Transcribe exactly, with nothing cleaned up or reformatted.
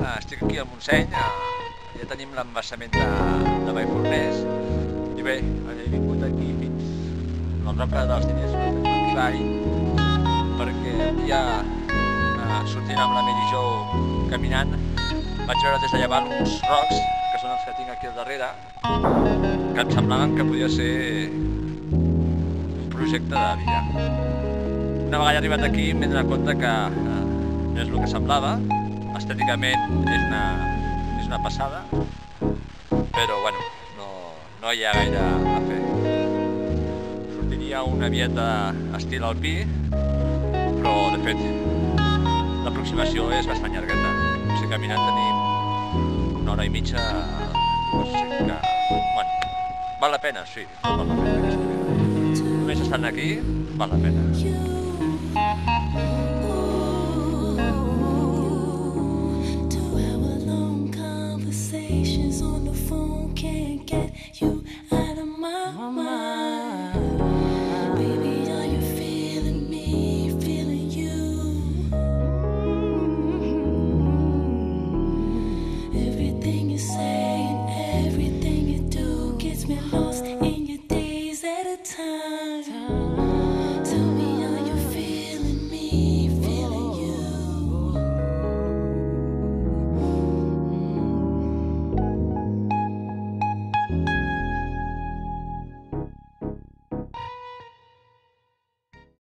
eh, estic aquí al Montseny, eh, ja tenim l'embassament de, de Vallforners, i bé, he vingut aquí fins a la roca dels diners, aquí baix, perquè un dia, eh, sortint amb la Mary Jo caminant, vaig veure des de llevant uns rocs, que són els que tinc aquí al darrere, que em semblaven que podia ser un projecte de vida. Una vegada arribat aquí m'he donat compte que eh, no és el que semblava, estèticament és una, és una passada, però bueno, no, no hi ha gaire a fer. Sortiria una vieta estil alpí, però de fet l'aproximació és bastant llargueta. O sigui, caminant tenim una hora i mitja, no sé que... Bueno, val la pena, sí, val la pena aquesta vida. Només estant aquí, val la pena. Lost in your days at a time.